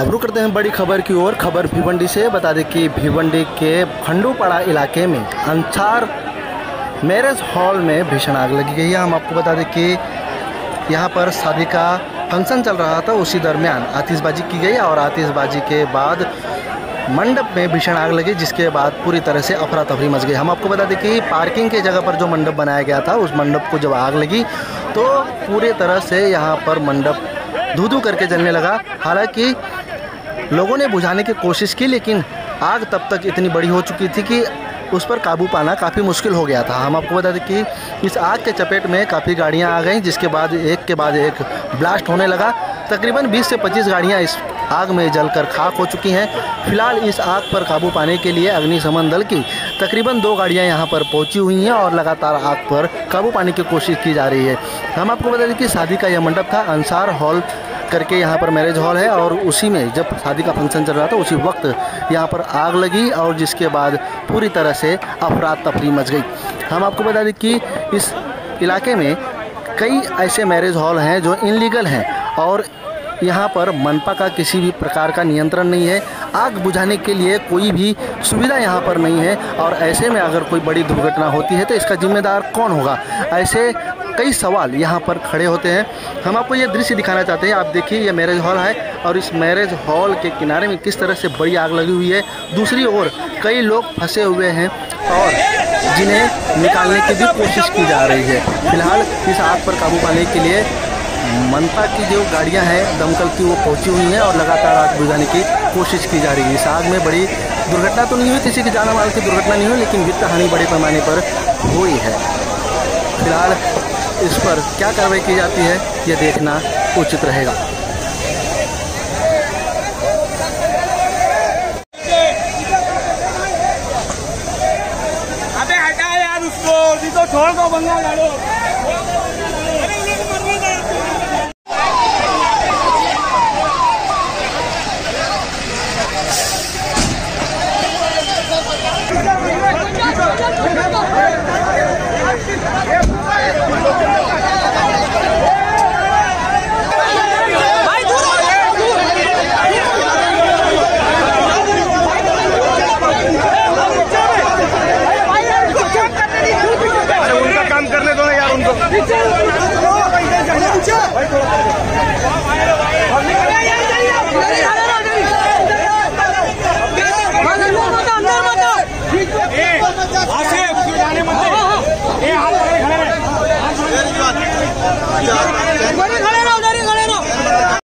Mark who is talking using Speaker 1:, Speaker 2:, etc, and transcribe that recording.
Speaker 1: अब रुक करते हैं बड़ी खबर की ओर। खबर भिवंडी से बता दें कि भिवंडी के खंडूपाड़ा इलाके में अंसार मैरिज हॉल में भीषण आग लगी गई है। हम आपको बता दें कि यहाँ पर शादी का फंक्शन चल रहा था, उसी दरमियान आतिशबाजी की गई और आतिशबाजी के बाद मंडप में भीषण आग लगी, जिसके बाद पूरी तरह से अफरा तफरी मच गई। हम आपको बता दें कि पार्किंग के जगह पर जो मंडप बनाया गया था, उस मंडप को जब आग लगी तो पूरी तरह से यहाँ पर मंडप धू-धू करके जलने लगा। हालांकि लोगों ने बुझाने की कोशिश की, लेकिन आग तब तक इतनी बड़ी हो चुकी थी कि उस पर काबू पाना काफ़ी मुश्किल हो गया था। हम आपको बता दें कि इस आग के चपेट में काफ़ी गाड़ियां आ गईं, जिसके बाद एक के बाद एक ब्लास्ट होने लगा। तकरीबन 20 से 25 गाड़ियां इस आग में जलकर खाक हो चुकी हैं। फिलहाल इस आग पर काबू पाने के लिए अग्निशमन दल की तकरीबन 2 गाड़ियां यहां पर पहुंची हुई हैं और लगातार आग पर काबू पाने की कोशिश की जा रही है। हम आपको बता दें कि शादी का यह मंडप था, अंसार हॉल करके यहाँ पर मैरिज हॉल है, और उसी में जब शादी का फंक्शन चल रहा था उसी वक्त यहाँ पर आग लगी और जिसके बाद पूरी तरह से अफरा तफरी मच गई। हम आपको बता दें कि इस इलाके में कई ऐसे मैरिज हॉल हैं जो इनलीगल हैं और यहाँ पर मनपा का किसी भी प्रकार का नियंत्रण नहीं है। आग बुझाने के लिए कोई भी सुविधा यहाँ पर नहीं है और ऐसे में अगर कोई बड़ी दुर्घटना होती है तो इसका जिम्मेदार कौन होगा, ऐसे कई सवाल यहाँ पर खड़े होते हैं। हम आपको ये दृश्य दिखाना चाहते हैं। आप देखिए, ये मैरिज हॉल है और इस मैरिज हॉल के किनारे में किस तरह से बड़ी आग लगी हुई है। दूसरी ओर कई लोग फंसे हुए हैं और जिन्हें निकालने की भी कोशिश की जा रही है। फिलहाल इस आग पर काबू पाने के लिए मनपा की जो गाड़ियां हैं दमकल की, वो पहुंची हुई हैं और लगातार आग बुझाने की कोशिश की जा रही है। इस आग में बड़ी दुर्घटना तो नहीं हुई, किसी की जान माल की दुर्घटना नहीं हुई, लेकिन वित्त हानि बड़े पैमाने पर हुई है। फिलहाल इस पर क्या कार्रवाई की जाती है ये देखना उचित रहेगा।
Speaker 2: अबे हटा यार उसको, तो छोड़ दो बंगा गाड़ो।